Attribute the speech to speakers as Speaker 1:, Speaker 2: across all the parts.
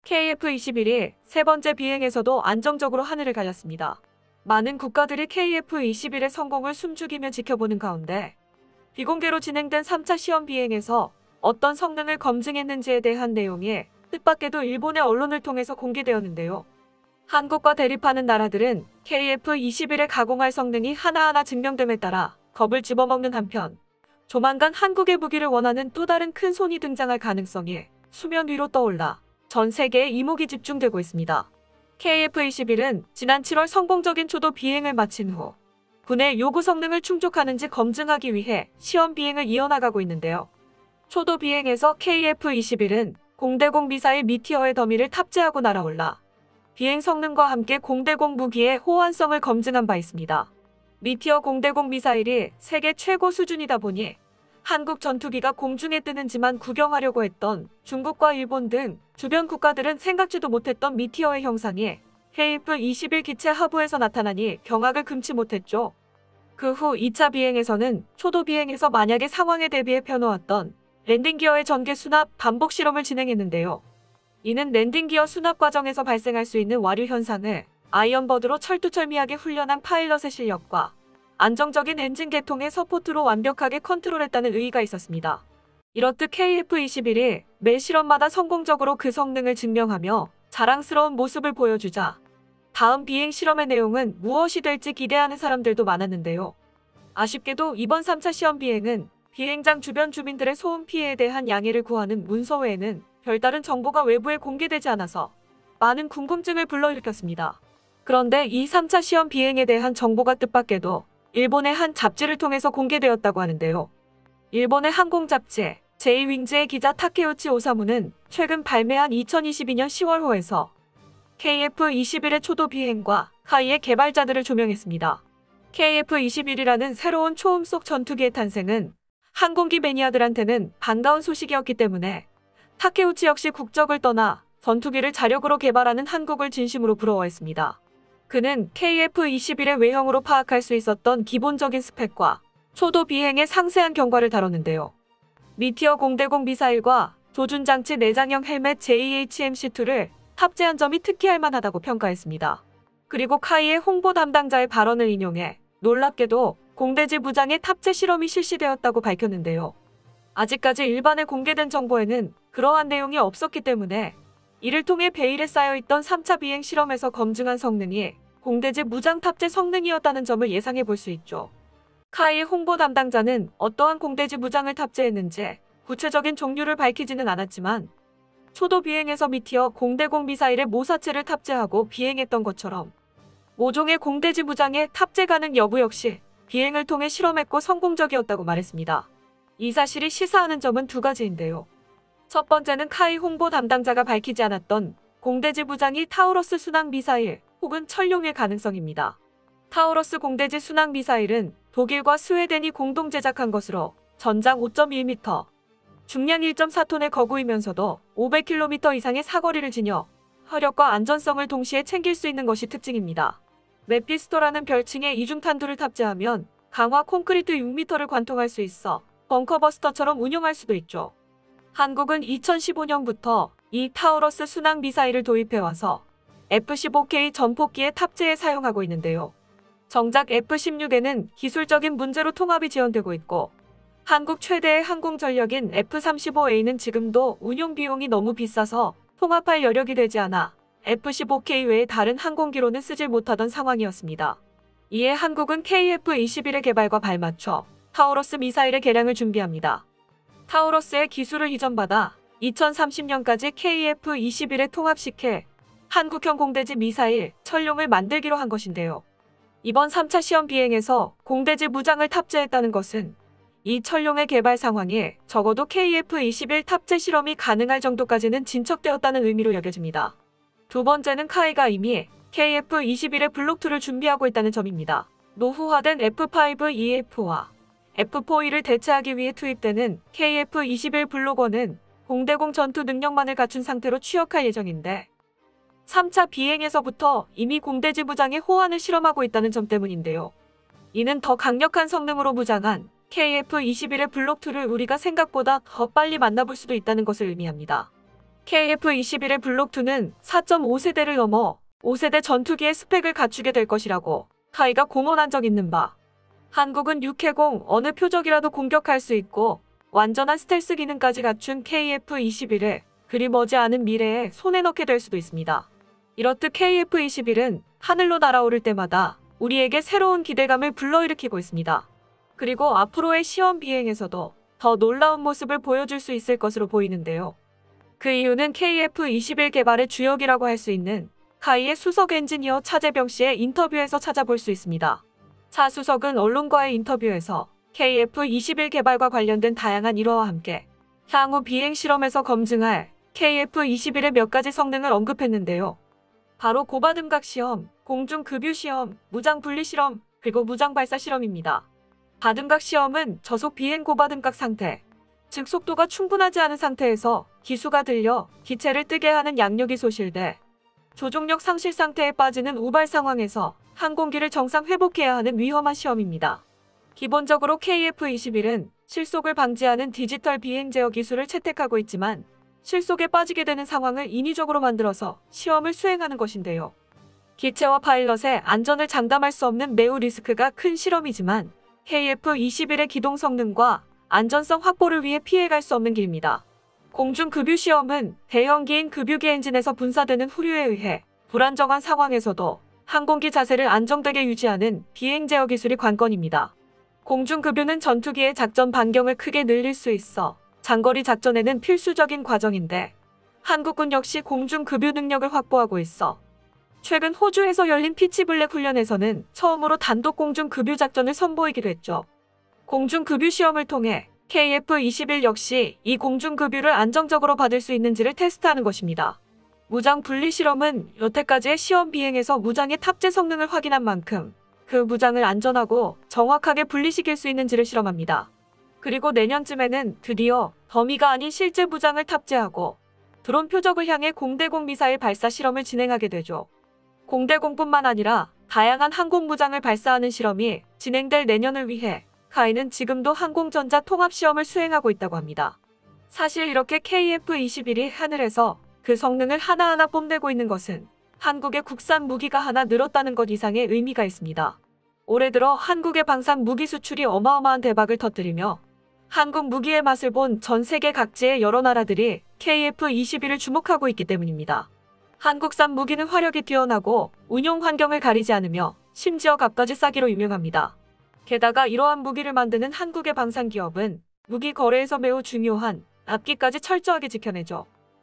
Speaker 1: KF-21이 세 번째 비행에서도 안정적으로 하늘을 가렸습니다. 많은 국가들이 KF-21의 성공을 숨죽이며 지켜보는 가운데 비공개로 진행된 3차 시험 비행에서 어떤 성능을 검증했는지에 대한 내용이 뜻밖에도 일본의 언론을 통해서 공개되었는데요. 한국과 대립하는 나라들은 KF-21의 가공할 성능이 하나하나 증명됨에 따라 겁을 집어먹는 한편 조만간 한국의 무기를 원하는 또 다른 큰 손이 등장할 가능성이 수면 위로 떠올라 전 세계에 이목이 집중되고 있습니다. KF-21은 지난 7월 성공적인 초도 비행을 마친 후 군의 요구 성능을 충족하는지 검증하기 위해 시험 비행을 이어나가고 있는데요. 초도 비행에서 KF-21은 공대공 미사일 미티어의 더미를 탑재하고 날아올라 비행 성능과 함께 공대공 무기의 호환성을 검증한 바 있습니다. 미티어 공대공 미사일이 세계 최고 수준이다 보니 한국 전투기가 공중에 뜨는지만 구경하려고 했던 중국과 일본 등 주변 국가들은 생각지도 못했던 미티어의 형상이 KF-21 기체 하부에서 나타나니 경악을 금치 못했죠. 그 후 2차 비행에서는 초도 비행에서 만약의 상황에 대비해 펴놓았던 랜딩 기어의 전개 수납 반복 실험을 진행했는데요. 이는 랜딩 기어 수납 과정에서 발생할 수 있는 와류 현상을 아이언버드로 철두철미하게 훈련한 파일럿의 실력과 안정적인 엔진 개통의 서포트로 완벽하게 컨트롤했다는 의의가 있었습니다. 이렇듯 KF-21이 매 실험마다 성공적으로 그 성능을 증명하며 자랑스러운 모습을 보여주자 다음 비행 실험의 내용은 무엇이 될지 기대하는 사람들도 많았는데요. 아쉽게도 이번 3차 시험 비행은 비행장 주변 주민들의 소음 피해에 대한 양해를 구하는 문서 외에는 별다른 정보가 외부에 공개되지 않아서 많은 궁금증을 불러일으켰습니다. 그런데 이 3차 시험 비행에 대한 정보가 뜻밖에도 일본의 한 잡지를 통해서 공개되었다고 하는데요. 일본의 항공 잡지 제이윙즈의 기자 타케우치 오사무는 최근 발매한 2022년 10월호에서 KF-21의 초도 비행과 카이의 개발자들을 조명했습니다. KF-21이라는 새로운 초음 속 전투기의 탄생은 항공기 매니아들한테는 반가운 소식이었기 때문에 타케우치 역시 국적을 떠나 전투기를 자력으로 개발하는 한국을 진심으로 부러워했습니다. 그는 KF-21의 외형으로 파악할 수 있었던 기본적인 스펙과 초도 비행의 상세한 경과를 다뤘는데요. 미티어 공대공 미사일과 조준장치 내장형 헬멧 JHMC2를 탑재한 점이 특히할 만하다고 평가했습니다. 그리고 카이의 홍보 담당자의 발언을 인용해 놀랍게도 공대지 무장의 탑재 실험이 실시되었다고 밝혔는데요. 아직까지 일반에 공개된 정보에는 그러한 내용이 없었기 때문에 이를 통해 베일에 쌓여있던 3차 비행 실험에서 검증한 성능이 공대지 무장 탑재 성능이었다는 점을 예상해 볼 수 있죠. 카이 홍보 담당자는 어떠한 공대지 무장을 탑재했는지 구체적인 종류를 밝히지는 않았지만 초도 비행에서 미티어 공대공 미사일의 모사체를 탑재하고 비행했던 것처럼 모종의 공대지 무장의 탑재 가능 여부 역시 비행을 통해 실험했고 성공적이었다고 말했습니다. 이 사실이 시사하는 점은 두 가지인데요. 첫 번째는 카이 홍보 담당자가 밝히지 않았던 공대지 무장이 타우러스 순항 미사일 혹은 천룡의 가능성입니다. 타우러스 공대지 순항 미사일은 독일과 스웨덴이 공동 제작한 것으로 전장 5.1m, 중량 1.4톤의 거구이면서도 500km 이상의 사거리를 지녀 화력과 안전성을 동시에 챙길 수 있는 것이 특징입니다. 메피스토라는 별칭의 이중탄두를 탑재하면 강화 콘크리트 6m를 관통할 수 있어 벙커버스터처럼 운용할 수도 있죠. 한국은 2015년부터 이 타우러스 순항 미사일을 도입해와서 F-15K 전폭기에 탑재해 사용하고 있는데요. 정작 F-16에는 기술적인 문제로 통합이 지연되고 있고 한국 최대의 항공 전력인 F-35A는 지금도 운용 비용이 너무 비싸서 통합할 여력이 되지 않아 F-15K 외의 다른 항공기로는 쓰질 못하던 상황이었습니다. 이에 한국은 KF-21의 개발과 발맞춰 타우러스 미사일의 개량을 준비합니다. 타우러스의 기술을 이전받아 2030년까지 KF-21에 통합시켜 한국형 공대지 미사일 천룡을 만들기로 한 것인데요. 이번 3차 시험 비행에서 공대지 무장을 탑재했다는 것은 이 천룡의 개발 상황이 적어도 KF-21 탑재 실험이 가능할 정도까지는 진척되었다는 의미로 여겨집니다. 두 번째는 카이가 이미 KF-21의 블록2를 준비하고 있다는 점입니다. 노후화된 F5EF와 F4E를 대체하기 위해 투입되는 KF-21 블록1은 공대공 전투 능력만을 갖춘 상태로 취역할 예정인데 3차 비행에서부터 이미 공대지 무장의 호환을 실험하고 있다는 점 때문인데요. 이는 더 강력한 성능으로 무장한 KF-21의 블록2를 우리가 생각보다 더 빨리 만나볼 수도 있다는 것을 의미합니다. KF-21의 블록2는 4.5세대를 넘어 5세대 전투기의 스펙을 갖추게 될 것이라고 카이가 공언한 적 있는 바, 한국은 육해공 어느 표적이라도 공격할 수 있고 완전한 스텔스 기능까지 갖춘 KF-21을 그리 머지않은 미래에 손에 넣게 될 수도 있습니다. 이렇듯 KF-21은 하늘로 날아오를 때마다 우리에게 새로운 기대감을 불러일으키고 있습니다. 그리고 앞으로의 시험 비행에서도 더 놀라운 모습을 보여줄 수 있을 것으로 보이는데요. 그 이유는 KF-21 개발의 주역이라고 할 수 있는 카이의 수석 엔지니어 차재병 씨의 인터뷰에서 찾아볼 수 있습니다. 차 수석은 언론과의 인터뷰에서 KF-21 개발과 관련된 다양한 일화와 함께 향후 비행 실험에서 검증할 KF-21의 몇 가지 성능을 언급했는데요. 바로 고바등각 시험, 공중급유 시험, 무장 분리 실험, 그리고 무장 발사 실험입니다. 바등각 시험은 저속 비행 고바등각 상태, 즉 속도가 충분하지 않은 상태에서 기수가 들려 기체를 뜨게 하는 양력이 소실돼 조종력 상실 상태에 빠지는 우발 상황에서 항공기를 정상 회복해야 하는 위험한 시험입니다. 기본적으로 KF-21은 실속을 방지하는 디지털 비행 제어 기술을 채택하고 있지만 실속에 빠지게 되는 상황을 인위적으로 만들어서 시험을 수행하는 것인데요. 기체와 파일럿의 안전을 장담할 수 없는 매우 리스크가 큰 실험이지만 KF-21의 기동 성능과 안전성 확보를 위해 피해갈 수 없는 길입니다. 공중급유 시험은 대형기인 급유기 엔진에서 분사되는 후류에 의해 불안정한 상황에서도 항공기 자세를 안정되게 유지하는 비행 제어 기술이 관건입니다. 공중급유는 전투기의 작전 반경을 크게 늘릴 수 있어 장거리 작전에는 필수적인 과정인데 한국군 역시 공중급유 능력을 확보하고 있어 최근 호주에서 열린 피치블랙 훈련에서는 처음으로 단독 공중급유 작전을 선보이기도 했죠. 공중급유 시험을 통해 KF-21 역시 이 공중급유를 안정적으로 받을 수 있는지를 테스트하는 것입니다. 무장 분리 실험은 여태까지의 시험 비행에서 무장의 탑재 성능을 확인한 만큼 그 무장을 안전하고 정확하게 분리시킬 수 있는지를 실험합니다. 그리고 내년쯤에는 드디어 더미가 아닌 실제 무장을 탑재하고 드론 표적을 향해 공대공 미사일 발사 실험을 진행하게 되죠. 공대공뿐만 아니라 다양한 항공무장을 발사하는 실험이 진행될 내년을 위해 카이는 지금도 항공전자 통합시험을 수행하고 있다고 합니다. 사실 이렇게 KF-21이 하늘에서 그 성능을 하나하나 뽐내고 있는 것은 한국의 국산 무기가 하나 늘었다는 것 이상의 의미가 있습니다. 올해 들어 한국의 방산 무기 수출이 어마어마한 대박을 터뜨리며 한국 무기의 맛을 본 전 세계 각지의 여러 나라들이 KF-21을 주목하고 있기 때문입니다. 한국산 무기는 화력이 뛰어나고 운용 환경을 가리지 않으며 심지어 값까지 싸기로 유명합니다. 게다가 이러한 무기를 만드는 한국의 방산기업은 무기 거래에서 매우 중요한 앞기까지 철저하게 지켜내죠.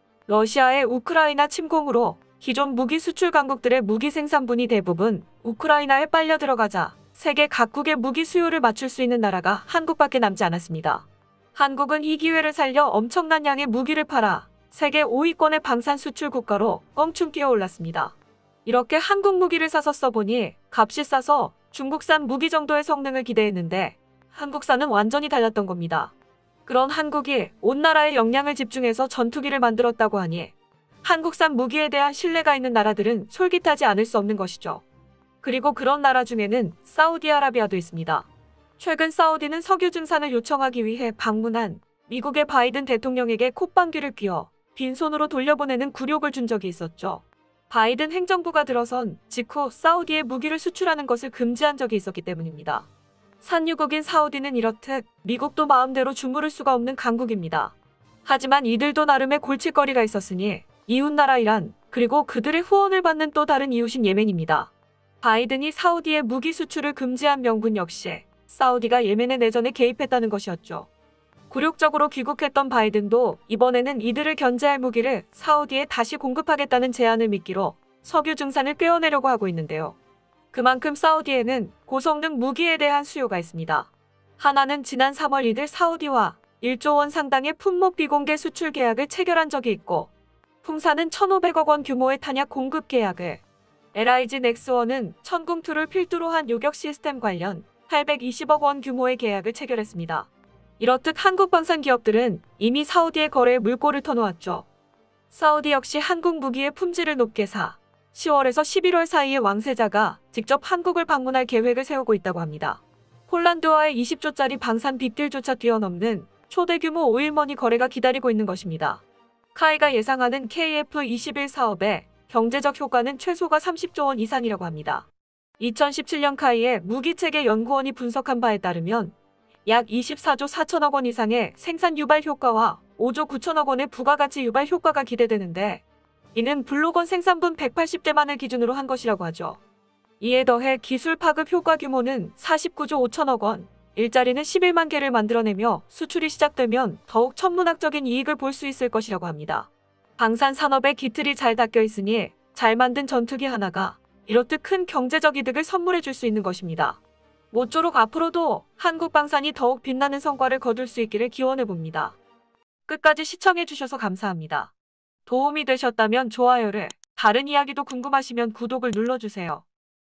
Speaker 1: 러시아의 우크라이나 침공으로 기존 무기 수출 강국들의 무기 생산분이 대부분 우크라이나에 빨려 들어가자 세계 각국의 무기 수요를 맞출 수 있는 나라가 한국밖에 남지 않았습니다. 한국은 이 기회를 살려 엄청난 양의 무기를 팔아 세계 5위권의 방산 수출 국가로 껑충 뛰어올랐습니다. 이렇게 한국 무기를 사서 써보니 값이 싸서 중국산 무기 정도의 성능을 기대했는데 한국산은 완전히 달랐던 겁니다. 그런 한국이 온 나라의 역량을 집중해서 전투기를 만들었다고 하니 한국산 무기에 대한 신뢰가 있는 나라들은 솔깃하지 않을 수 없는 것이죠. 그리고 그런 나라 중에는 사우디아라비아도 있습니다. 최근 사우디는 석유 증산을 요청하기 위해 방문한 미국의 바이든 대통령에게 콧방귀를 뀌어 빈손으로 돌려보내는 굴욕을 준 적이 있었죠. 바이든 행정부가 들어선 직후 사우디에 무기를 수출하는 것을 금지한 적이 있었기 때문입니다. 산유국인 사우디는 이렇듯 미국도 마음대로 주무를 수가 없는 강국입니다. 하지만 이들도 나름의 골칫거리가 있었으니 이웃나라 이란, 그리고 그들의 후원을 받는 또 다른 이웃인 예멘입니다. 바이든이 사우디의 무기 수출을 금지한 명분 역시 사우디가 예멘의 내전에 개입했다는 것이었죠. 굴욕적으로 귀국했던 바이든도 이번에는 이들을 견제할 무기를 사우디에 다시 공급하겠다는 제안을 미끼로 석유 증산을 꿰어내려고 하고 있는데요. 그만큼 사우디에는 고성능 무기에 대한 수요가 있습니다. 하나는 지난 3월 이들 사우디와 1조 원 상당의 품목 비공개 수출 계약을 체결한 적이 있고, 풍사는 1,500억 원 규모의 탄약 공급 계약을, LIG 넥스원은 천궁2를 필두로 한 요격 시스템 관련 820억 원 규모의 계약을 체결했습니다. 이렇듯 한국 방산 기업들은 이미 사우디의 거래에 물꼬를 터놓았죠. 사우디 역시 한국 무기의 품질을 높게 사 10월에서 11월 사이에 왕세자가 직접 한국을 방문할 계획을 세우고 있다고 합니다. 폴란드와의 20조짜리 방산 빅딜조차 뛰어넘는 초대규모 오일머니 거래가 기다리고 있는 것입니다. 카이가 예상하는 KF21 사업의 경제적 효과는 최소가 30조 원 이상이라고 합니다. 2017년 카이의 무기체계 연구원이 분석한 바에 따르면 약 24조 4천억 원 이상의 생산 유발 효과와 5조 9천억 원의 부가가치 유발 효과가 기대되는데, 이는 블록원 생산분 180대만을 기준으로 한 것이라고 하죠. 이에 더해 기술 파급 효과 규모는 49조 5천억 원, 일자리는 11만 개를 만들어내며 수출이 시작되면 더욱 천문학적인 이익을 볼 수 있을 것이라고 합니다. 방산 산업의 기틀이 잘 닦여 있으니 잘 만든 전투기 하나가 이렇듯 큰 경제적 이득을 선물해 줄 수 있는 것입니다. 모쪼록 앞으로도 한국 방산이 더욱 빛나는 성과를 거둘 수 있기를 기원해 봅니다. 끝까지 시청해 주셔서 감사합니다. 도움이 되셨다면 좋아요를, 다른 이야기도 궁금하시면 구독을 눌러주세요.